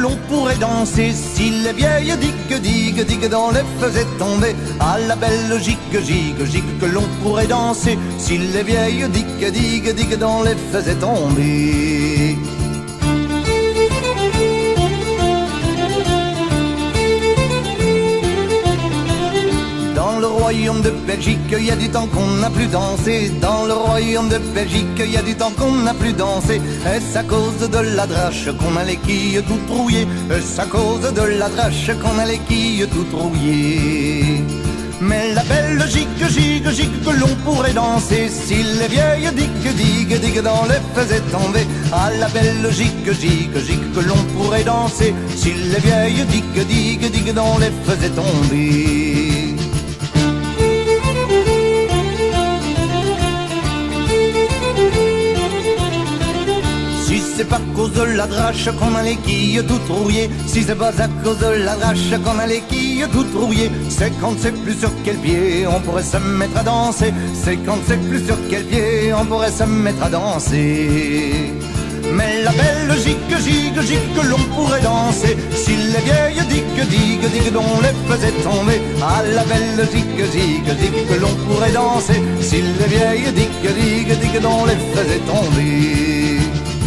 l'on pourrait danser si les vieilles digues dans les faisaient tomber. À la belle gigue que l'on pourrait danser si les vieilles digues dans les faisaient tomber. Dans le royaume de Belgique, il y a du temps qu'on n'a plus dansé. Dans le royaume de Belgique, il y a du temps qu'on n'a plus dansé. Est-ce à cause de la drache qu'on a les quilles tout trouillées? Est-ce à cause de la drache qu'on a les quilles tout trouillées? Mais la belle gigue que l'on pourrait danser si les vieilles digues dans les faisaient tomber. À la belle gigue que l'on pourrait danser si les vieilles digues dans les faisaient tomber. Si c'est pas à cause de la drache qu'on a les quilles tout trouillées, si c'est pas à cause de la drache qu'on a les quilles tout trouillées, c'est quand on ne sait plus sur quel pied on pourrait se mettre à danser. C'est quand on ne sait plus sur quel pied on pourrait se mettre à danser. Mais la belle gigue que l'on pourrait danser si les vieilles digues dont les faisaient tomber. À la belle gigue que l'on pourrait danser si les vieilles digues dont les faisaient tomber.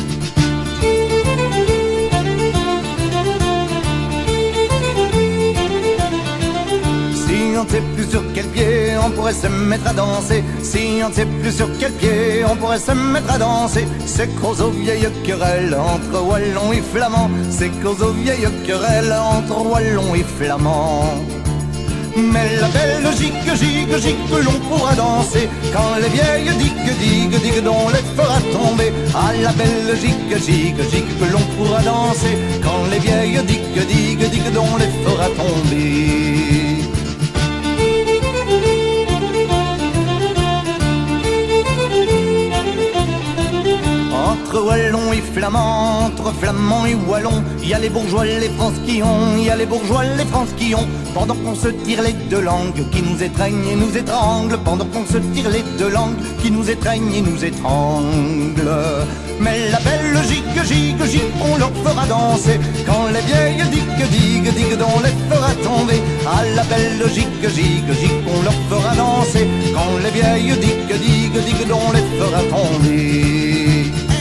Si on ne sait plus sur quel pied on pourrait se mettre à danser, si on ne sait plus sur quel pied on pourrait se mettre à danser, c'est cause aux vieilles querelles entre Wallons et Flamands, c'est cause aux vieilles querelles entre Wallons et Flamands. Mais la belle gigue que l'on pourra danser quand les vieilles digues dont les fera tomber. À la belle gigue que l'on pourra danser quand les vieilles digues dont les fera tomber. Entre Wallons et Flamands, entre Flamands et Wallons, il y a les bourgeois, les Fransquillons, il y a les bourgeois, les Fransquillons. Pendant qu'on se tire les deux langues qui nous étreignent et nous étranglent, pendant qu'on se tire les deux langues qui nous étreignent et nous étranglent. Mais la belle gigue, on leur fera danser quand les vieilles digues dont les fera tomber. À la belle gigue, on leur fera danser quand les vieilles digues dont les fera tomber.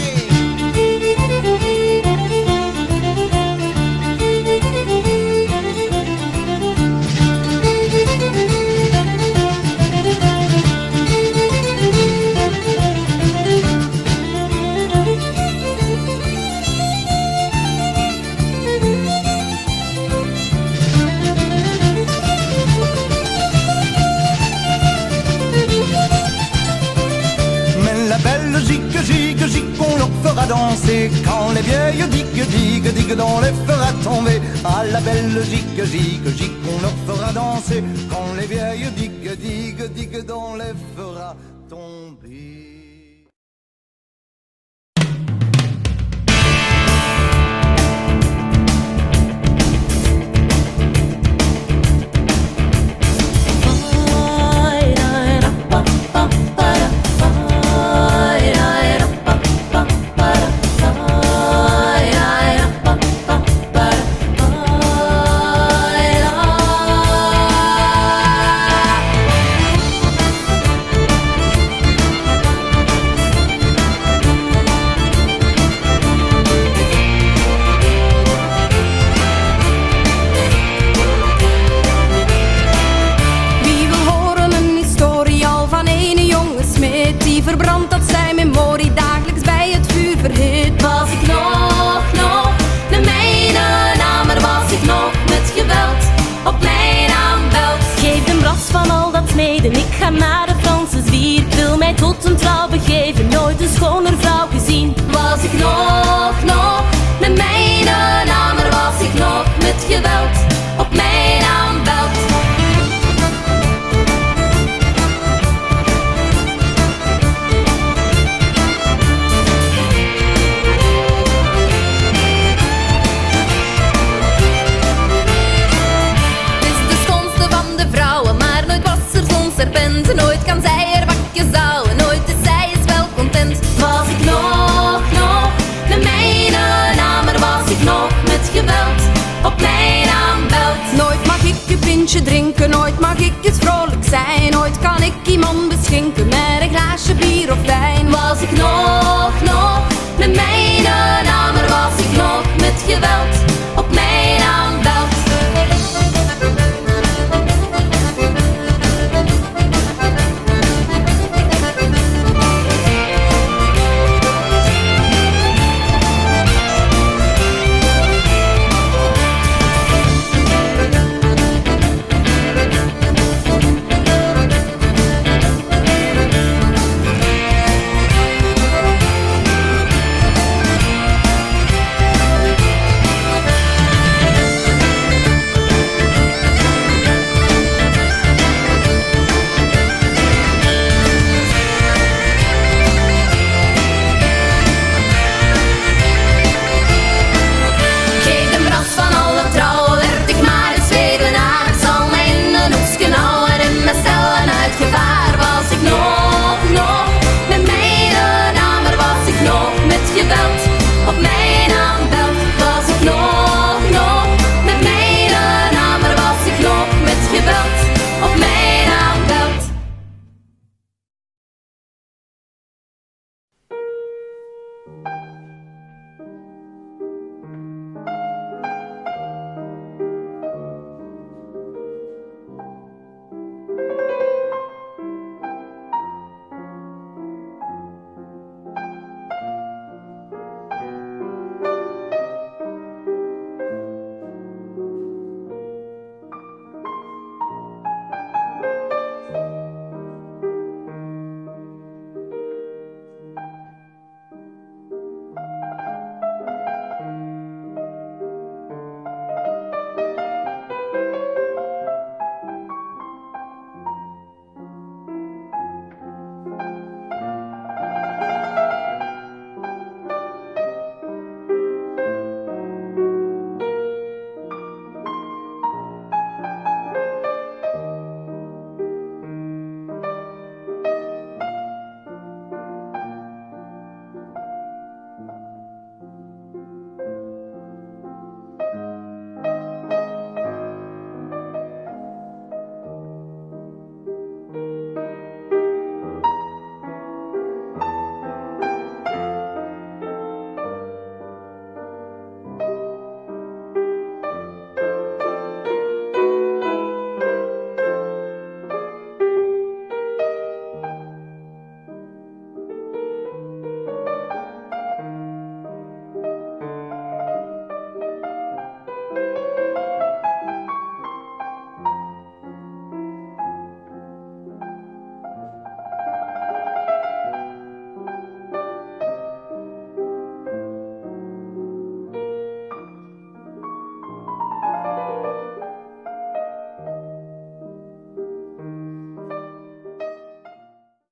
Gigue, qu'on leur fera danser quand les vieilles digues dont les fera tomber. À la belle gigue, qu'on leur fera danser quand les vieilles digues dont les fera tomber. Ik ga naar de Franse zwier, ik wil mij tot een trouw begeven, nooit een schoner vrouw gezien. Was ik nog met mijn naam, maar was ik nog met geweld op mijn aanbeld. Het is de schoonste van de vrouwen, maar nooit was er zo'n serpent. Nooit kan zij er bakjes houden, nooit is zij eens wel content. Was ik nog met pintje drinken, ooit mag ik eens vrolijk zijn. Ooit kan ik iemand beschinken met een glaasje bier of wijn. Was ik nog